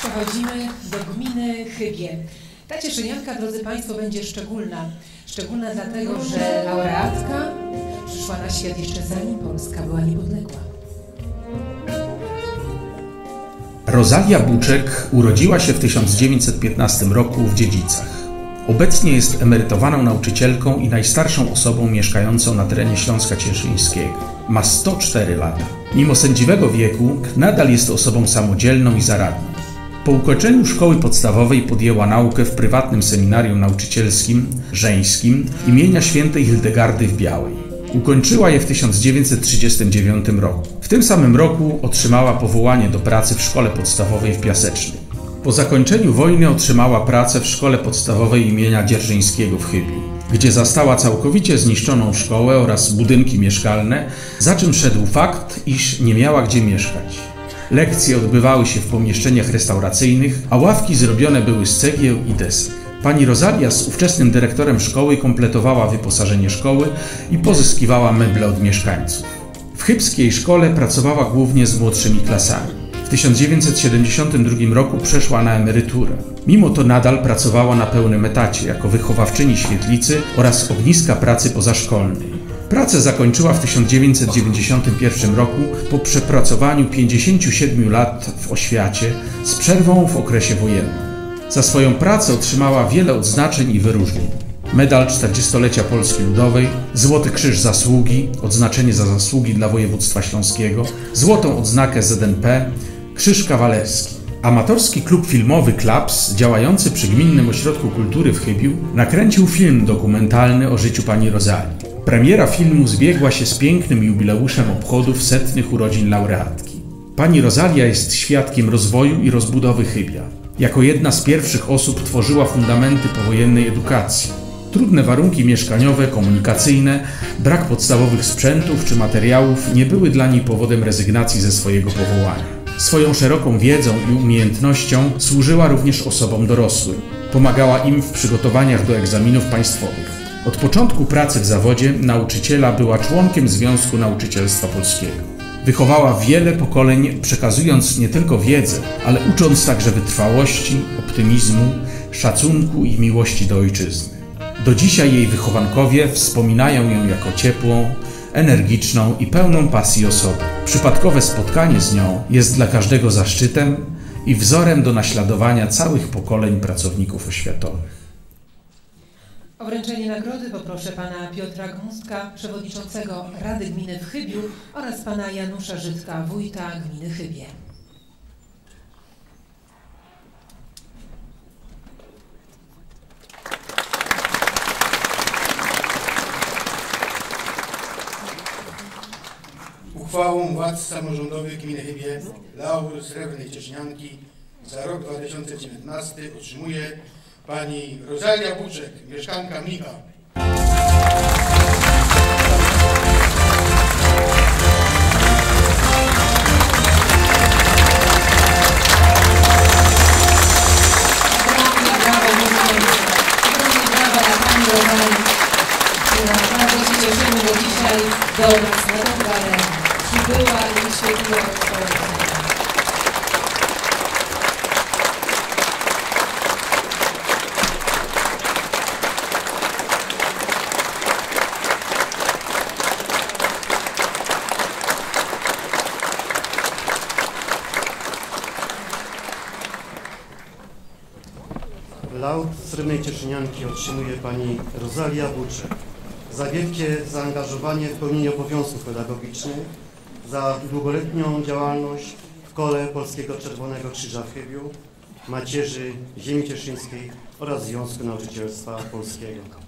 przechodzimy do gminy Chybie. Ta cieszynianka, drodzy Państwo, będzie szczególna. Szczególna dlatego, że laureatka przyszła na świat jeszcze zanim Polska była niepodległa. Rosalia Buczek urodziła się w 1915 roku w Dziedzicach. Obecnie jest emerytowaną nauczycielką i najstarszą osobą mieszkającą na terenie Śląska Cieszyńskiego. Ma 104 lata. Mimo sędziwego wieku nadal jest osobą samodzielną i zaradną. Po ukończeniu szkoły podstawowej podjęła naukę w prywatnym seminarium nauczycielskim żeńskim imienia świętej Hildegardy w Białej. Ukończyła je w 1939 roku. W tym samym roku otrzymała powołanie do pracy w szkole podstawowej w Piasecznej. Po zakończeniu wojny otrzymała pracę w szkole podstawowej imienia Dzierżyńskiego w Chybiu, gdzie zastała całkowicie zniszczoną szkołę oraz budynki mieszkalne, za czym szedł fakt, iż nie miała gdzie mieszkać. Lekcje odbywały się w pomieszczeniach restauracyjnych, a ławki zrobione były z cegieł i desek. Pani Rosalia z ówczesnym dyrektorem szkoły kompletowała wyposażenie szkoły i pozyskiwała meble od mieszkańców. W chybskiej szkole pracowała głównie z młodszymi klasami. W 1972 roku przeszła na emeryturę. Mimo to nadal pracowała na pełnym etacie jako wychowawczyni świetlicy oraz ogniska pracy pozaszkolnej. Pracę zakończyła w 1991 roku po przepracowaniu 57 lat w oświacie z przerwą w okresie wojennym. Za swoją pracę otrzymała wiele odznaczeń i wyróżnień. Medal 40-lecia Polski Ludowej, Złoty Krzyż Zasługi, odznaczenie za zasługi dla województwa śląskiego, złotą odznakę ZNP, Krzyż Kawalerski. Amatorski klub filmowy Klaps, działający przy Gminnym Ośrodku Kultury w Chybiu, nakręcił film dokumentalny o życiu pani Rosalii. Premiera filmu zbiegła się z pięknym jubileuszem obchodów 100. urodzin laureatki. Pani Rosalia jest świadkiem rozwoju i rozbudowy Chybia. Jako jedna z pierwszych osób tworzyła fundamenty powojennej edukacji. Trudne warunki mieszkaniowe, komunikacyjne, brak podstawowych sprzętów czy materiałów nie były dla niej powodem rezygnacji ze swojego powołania. Swoją szeroką wiedzą i umiejętnością służyła również osobom dorosłym. Pomagała im w przygotowaniach do egzaminów państwowych. Od początku pracy w zawodzie nauczyciela była członkiem Związku Nauczycielstwa Polskiego. Wychowała wiele pokoleń, przekazując nie tylko wiedzę, ale ucząc także wytrwałości, optymizmu, szacunku i miłości do ojczyzny. Do dzisiaj jej wychowankowie wspominają ją jako ciepłą, energiczną i pełną pasji osobę. Przypadkowe spotkanie z nią jest dla każdego zaszczytem i wzorem do naśladowania całych pokoleń pracowników oświatowych. O wręczenie nagrody poproszę pana Piotra Gąstka, przewodniczącego Rady Gminy w Chybiu oraz pana Janusza Żydka, wójta gminy Chybie. Uchwałą władz samorządowych gminy Chybie laur Srebrnej Cieszynianki za rok 2019 otrzymuje pani Rosalia Buczek, mieszkanka Mnicha. Bardzo się cieszymy, bo dzisiaj do nas na tą galę przybyła i świetliła rozpoczęła. Laur Srebrnej Cieszynianki otrzymuje pani Rosalia Buczek za wielkie zaangażowanie w pełnienie obowiązków pedagogicznych, za długoletnią działalność w kole Polskiego Czerwonego Krzyża w Chybiu, Macierzy Ziemi Cieszyńskiej oraz Związku Nauczycielstwa Polskiego.